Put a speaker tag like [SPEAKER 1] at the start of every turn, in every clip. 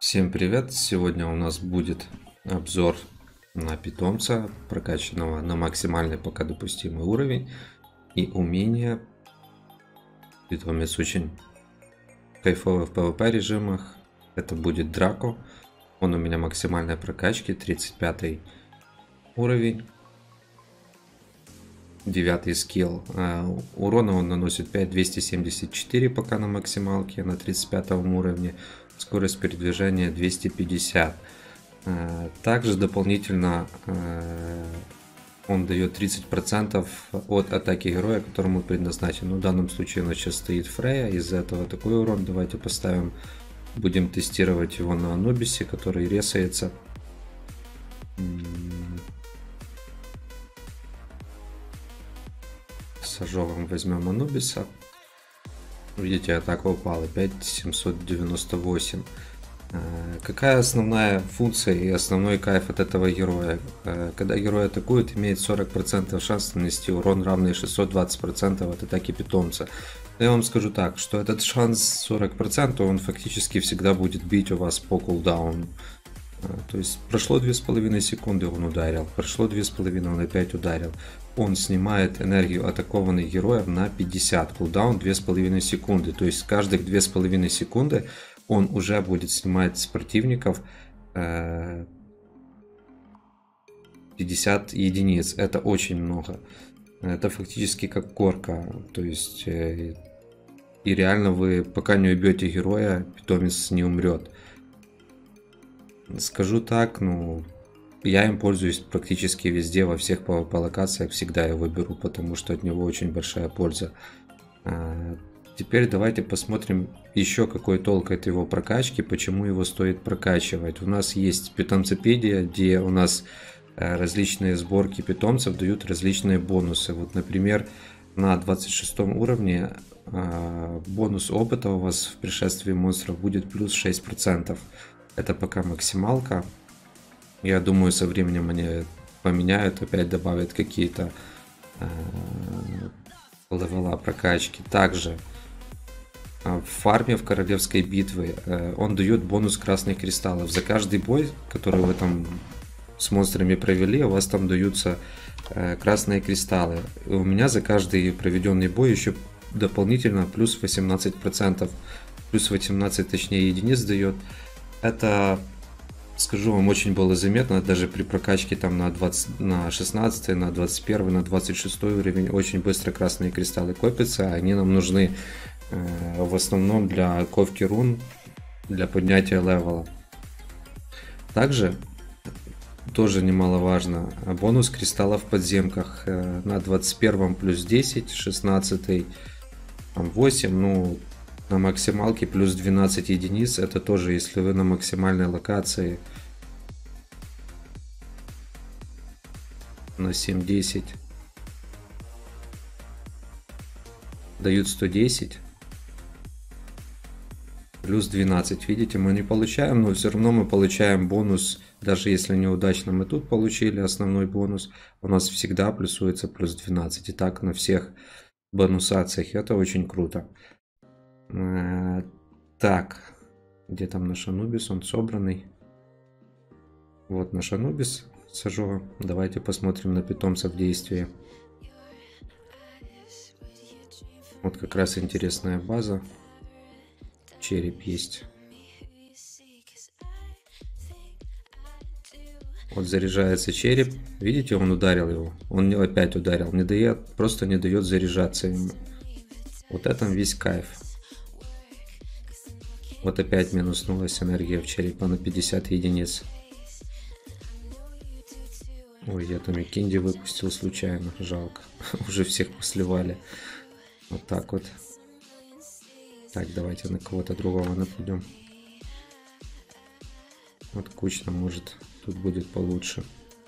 [SPEAKER 1] Всем привет! Сегодня у нас будет обзор на питомца, прокачанного на максимальный пока допустимый уровень и умение. Питомец очень кайфовый в PvP режимах. Это будет Драко. Он у меня максимальной прокачки, 35 уровень. 9 скилл. Урона он наносит 5274 пока на максималке на 35 уровне. Скорость передвижения 250. Также дополнительно он дает 30% от атаки героя, которому предназначен. Ну, в данном случае у нас сейчас стоит Фрея, из-за этого такой урон. Давайте поставим, будем тестировать его на Анубисе, который ресается. С ожогом возьмем Анубиса. Видите, атака упала 5798. Какая основная функция и основной кайф от этого героя? Когда герой атакует, имеет 40% шанс нанести урон, равный 620% от атаки питомца. Я вам скажу так, что этот шанс 40%, он фактически всегда будет бить у вас по кулдауну. То есть прошло 2,5 секунды, он ударил, прошло 2,5, он опять ударил. Он снимает энергию атакованных героев на 50, кулдаун 2,5 секунды. То есть каждых 2,5 секунды он уже будет снимать с противников 50 единиц. Это очень много. Это фактически как горка. То есть и реально вы пока не убьете героя, питомец не умрет. Скажу так, ну, я им пользуюсь практически везде, во всех по локациях всегда его беру, потому что от него очень большая польза. Теперь давайте посмотрим еще какой толк от его прокачки, почему его стоит прокачивать. У нас есть питомцепедия, где у нас различные сборки питомцев дают различные бонусы. Вот, например, на 26 уровне бонус опыта у вас в пришествии монстров будет плюс 6%. Это пока максималка. Я думаю, со временем они поменяют, опять добавят какие-то левела прокачки. Также в фарме в королевской битве он дает бонус красных кристаллов. За каждый бой, который вы там с монстрами провели, у вас там даются красные кристаллы. И у меня за каждый проведенный бой еще дополнительно плюс 18%. Плюс 18 точнее единиц дает. Это, скажу вам, очень было заметно, даже при прокачке там на 16, на 21, на 26 уровень очень быстро красные кристаллы копятся. Они нам нужны в основном для ковки рун, для поднятия левела. Также, тоже немаловажно, бонус кристаллов в подземках на 21 плюс 10, 16 8, ну, на максималке плюс 12 единиц. Это тоже, если вы на максимальной локации на 7-10 дают 110 плюс 12. Видите, мы не получаем, но все равно мы получаем бонус. Даже если неудачно мы тут получили основной бонус, у нас всегда плюсуется плюс 12. И так на всех бонусациях. Это очень круто. Так, где там наш Анубис? Он собранный. Вот наш Анубис с ожогом. Давайте посмотрим на питомца в действии. Вот как раз интересная база. Череп есть. Вот заряжается череп. Видите, он ударил его. Он опять ударил. Не дает, просто не дает заряжаться ему. Вот этом весь кайф. Вот опять минуснулась энергия в черепа на 50 единиц. Ой, я там и Кинди выпустил случайно. Жалко. Уже всех посливали. Вот так вот. Так, давайте на кого-то другого нападем. Вот кучно, может, тут будет получше.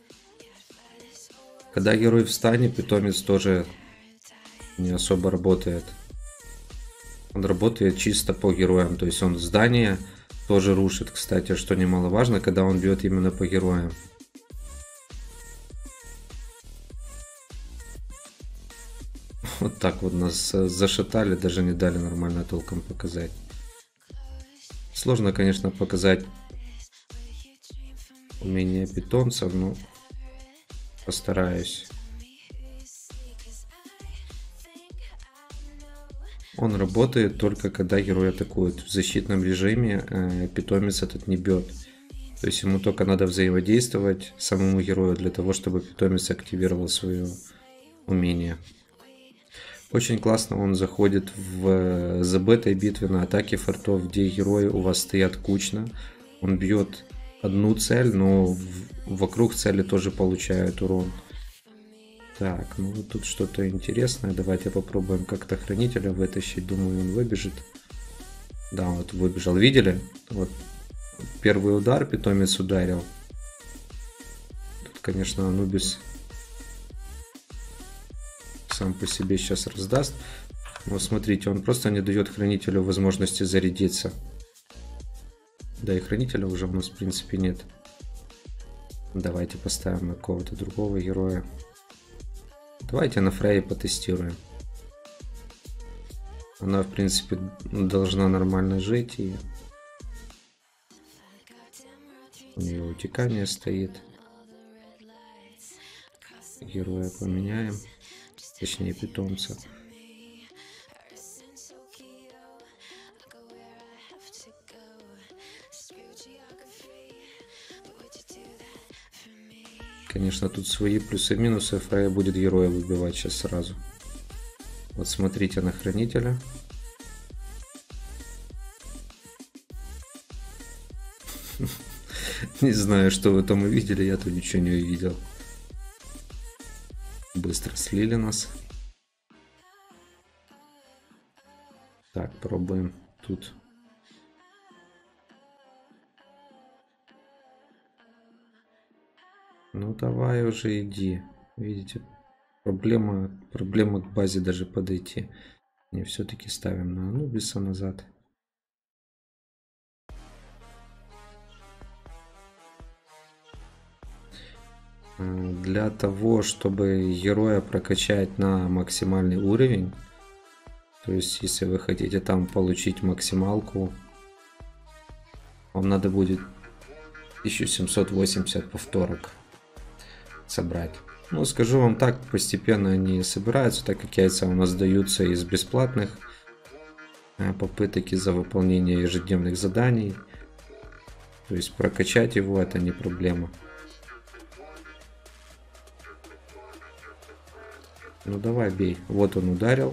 [SPEAKER 1] Когда герой в стане, питомец тоже не особо работает. Он работает чисто по героям, то есть он здание тоже рушит, кстати, что немаловажно, когда он бьет именно по героям. Вот так вот нас зашатали, даже не дали нормально толком показать. Сложно, конечно, показать умение питомцев, но постараюсь. Он работает только когда герой атакует. В защитном режиме питомец этот не бьет. То есть ему только надо взаимодействовать самому герою для того, чтобы питомец активировал свое умение. Очень классно он заходит в забытой битве на атаке фортов, где герои у вас стоят кучно. Он бьет одну цель, но вокруг цели тоже получают урон. Так, ну вот тут что-то интересное. Давайте попробуем как-то хранителя вытащить. Думаю, он выбежит. Да, вот выбежал. Видели? Вот первый удар питомец ударил. Тут, конечно, Анубис сам по себе сейчас раздаст. Но смотрите, он просто не дает хранителю возможности зарядиться. Да и хранителя уже у нас в принципе нет. Давайте поставим на какого-то другого героя. Давайте на Фрей потестируем. Она, в принципе, должна нормально жить. И у нее утекание стоит. Героя поменяем. Точнее, питомца. Конечно, тут свои плюсы и минусы. Фрейя будет героя выбивать сейчас сразу. Вот смотрите на хранителя. Не знаю, что вы там увидели, я тут ничего не увидел. Быстро слили нас. Так, пробуем тут. Ну давай уже иди. Видите, проблема к базе даже подойти. Не, все-таки ставим на Анубиса назад. Для того, чтобы героя прокачать на максимальный уровень, то есть если вы хотите там получить максималку, вам надо будет 1780 повторок собрать. Ну, скажу вам так, постепенно они собираются, так как яйца у нас даются из бесплатных попыток из-за выполнения ежедневных заданий. То есть прокачать его это не проблема. Ну давай бей. Вот он ударил.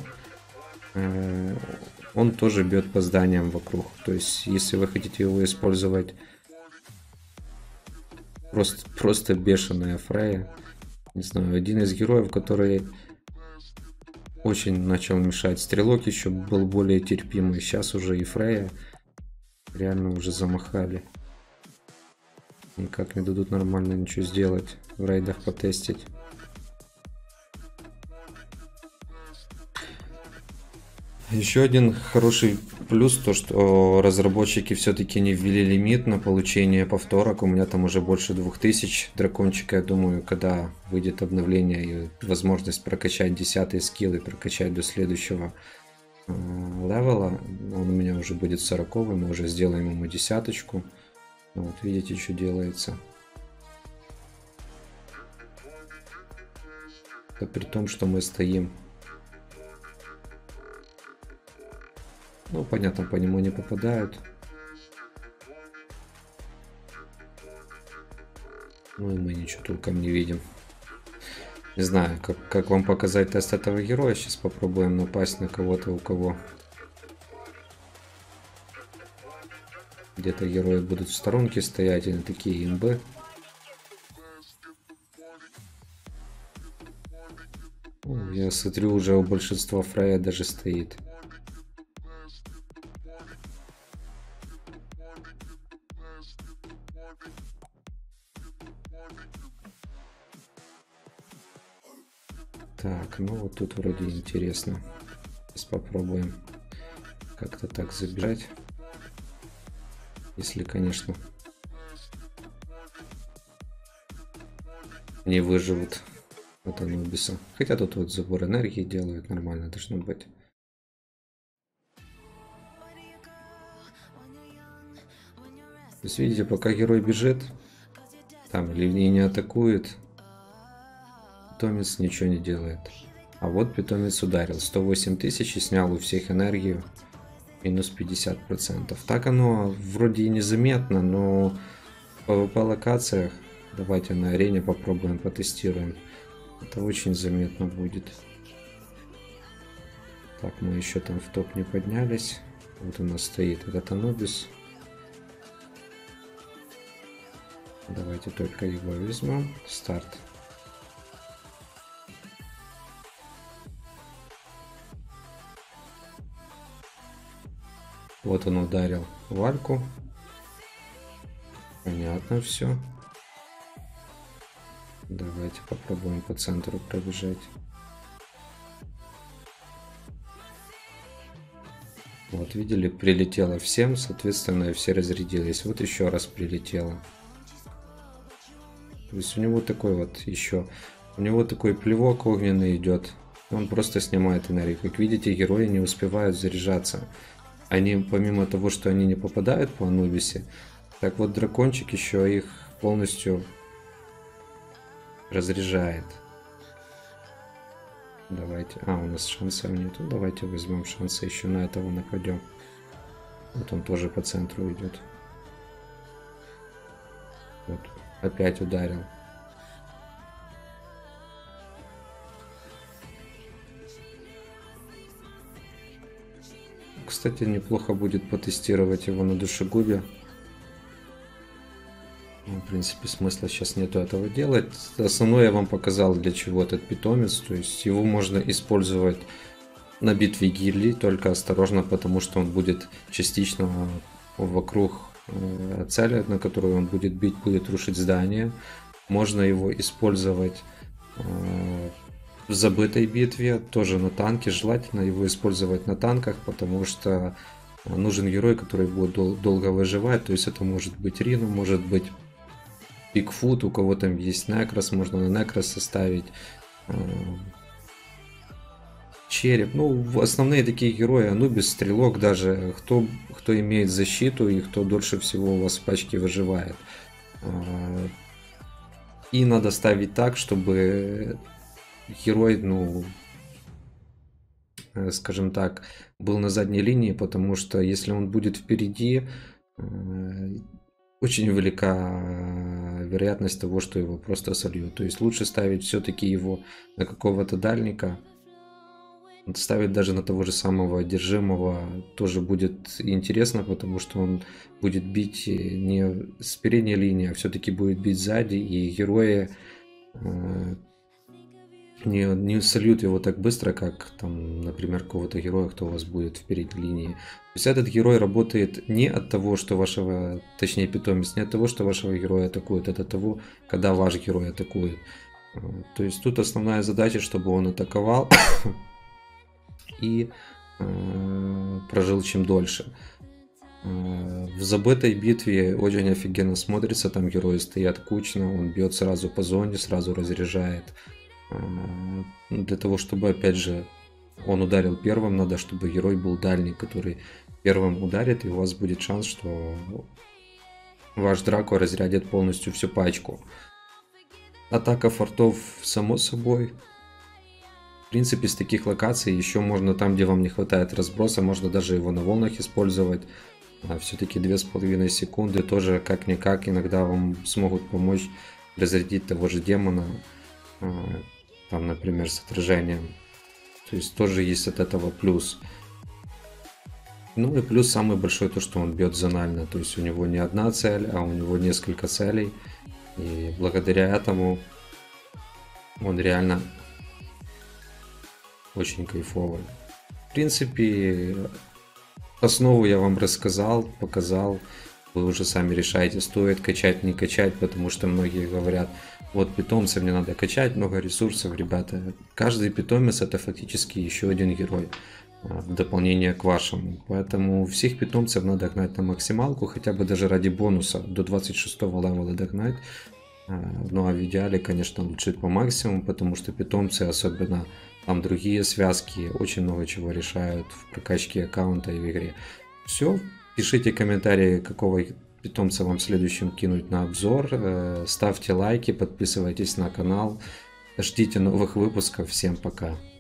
[SPEAKER 1] Он тоже бьет по зданиям вокруг. То есть если вы хотите его использовать, просто бешеная Фрейя. Не знаю, один из героев, который очень начал мешать. Стрелок еще был более терпимый. Сейчас уже и Фрейя реально уже замахали. Никак не дадут нормально ничего сделать. В рейдах потестить. Еще один хороший плюс, то что разработчики все-таки не ввели лимит на получение повторок. У меня там уже больше 2000 дракончика. Я думаю, когда выйдет обновление и возможность прокачать 10-й скилл и прокачать до следующего левела, он у меня уже будет 40-й, мы уже сделаем ему 10-очку. Вот видите, что делается. Это при том, что мы стоим. Ну, понятно, по нему не попадают. Ну и мы ничего толком не видим. Не знаю, как вам показать тест этого героя. Сейчас попробуем напасть на кого-то, у кого где-то герои будут в сторонке стоять, они такие имбы. Я смотрю, уже у большинства Фрейя даже стоит. Так, ну вот тут вроде интересно. Сейчас попробуем как-то так забежать. Если, конечно, не выживут от Анубиса. Хотя тут вот забор энергии делают, нормально должно быть. То есть, видите, пока герой бежит, Там ливни не атакует. Питомец ничего не делает. А вот питомец ударил. 108 тысяч и снял у всех энергию. Минус 50%. Так оно вроде и незаметно, но в PvP локациях, давайте на арене попробуем, потестируем. Это очень заметно будет. Так, мы еще там в топ не поднялись. Вот у нас стоит этот Анубис. Давайте только его возьмем. Старт. Вот он ударил Вальку. Понятно все. Давайте попробуем по центру пробежать. Вот, видели, прилетело всем, соответственно, все разрядились. Вот еще раз прилетело. То есть у него такой вот еще, у него такой плевок огненный идет. Он просто снимает энергию. Как видите, герои не успевают заряжаться. Они, помимо того, что они не попадают по Анубисе, так вот дракончик еще их полностью разряжает. Давайте. У нас шансов нету. Давайте возьмем шансы, еще на этого нападем. Вот он тоже по центру идет. Вот. Опять ударил. Кстати, неплохо будет потестировать его на душегубе. В принципе, смысла сейчас нету этого делать. Основное я вам показал, для чего этот питомец. То есть его можно использовать на битве гильдий, только осторожно, потому что он будет частично вокруг цели, на которую он будет бить, будет рушить здание. Можно его использовать в забытой битве, тоже на танке. Желательно его использовать на танках, потому что нужен герой, который будет долго выживать. То есть это может быть Рину, может быть Бигфут, у кого там есть Некрос, можно на Некрос составить. Череп. Ну, основные такие герои, Анубис, Стрелок даже, кто имеет защиту и кто дольше всего у вас в пачке выживает. И надо ставить так, чтобы герой, ну, скажем так, был на задней линии, потому что если он будет впереди, очень велика вероятность того, что его просто сольют. То есть лучше ставить все-таки его на какого-то дальника. Ставить даже на того же самого одержимого тоже будет интересно, потому что он будет бить не с передней линии, а все-таки будет бить сзади, и герои не сольют его так быстро, как там, например, какого-то героя, кто у вас будет в передней линии. То есть этот герой работает не от того, что вашего, точнее питомец, не от того, что вашего героя атакует, а от того, когда ваш герой атакует. То есть тут основная задача, чтобы он атаковал и прожил чем дольше. В забытой битве очень офигенно смотрится, там герои стоят кучно, он бьет сразу по зоне, сразу разряжает. Для того, чтобы, опять же, он ударил первым, надо, чтобы герой был дальний, который первым ударит, и у вас будет шанс, что ваш Драко разрядит полностью всю пачку. Атака фортов, само собой. В принципе, с таких локаций еще можно там, где вам не хватает разброса, можно даже его на волнах использовать. Все-таки 2,5 секунды тоже как-никак иногда вам смогут помочь разрядить того же демона. Там, например, с отражением. То есть тоже есть от этого плюс. Ну и плюс самый большой то, что он бьет зонально. То есть у него не одна цель, а у него несколько целей. И благодаря этому он реально очень кайфовый. В принципе, основу я вам рассказал, показал. Вы уже сами решаете, стоит качать, не качать, потому что многие говорят, вот питомца мне надо качать, много ресурсов, ребята. Каждый питомец это фактически еще один герой в дополнение к вашему. Поэтому всех питомцев надо гнать на максималку, хотя бы даже ради бонуса до 26 левела догнать. Ну а в идеале, конечно, лучше по максимуму, потому что питомцы, особенно там другие связки, очень много чего решают в прокачке аккаунта и в игре. Все. Пишите комментарии, питомца вам следующим кинуть на обзор. Ставьте лайки, подписывайтесь на канал. Ждите новых выпусков. Всем пока.